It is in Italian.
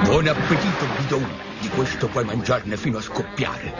Buon appetito, bidon. Di questo puoi mangiarne fino a scoppiare.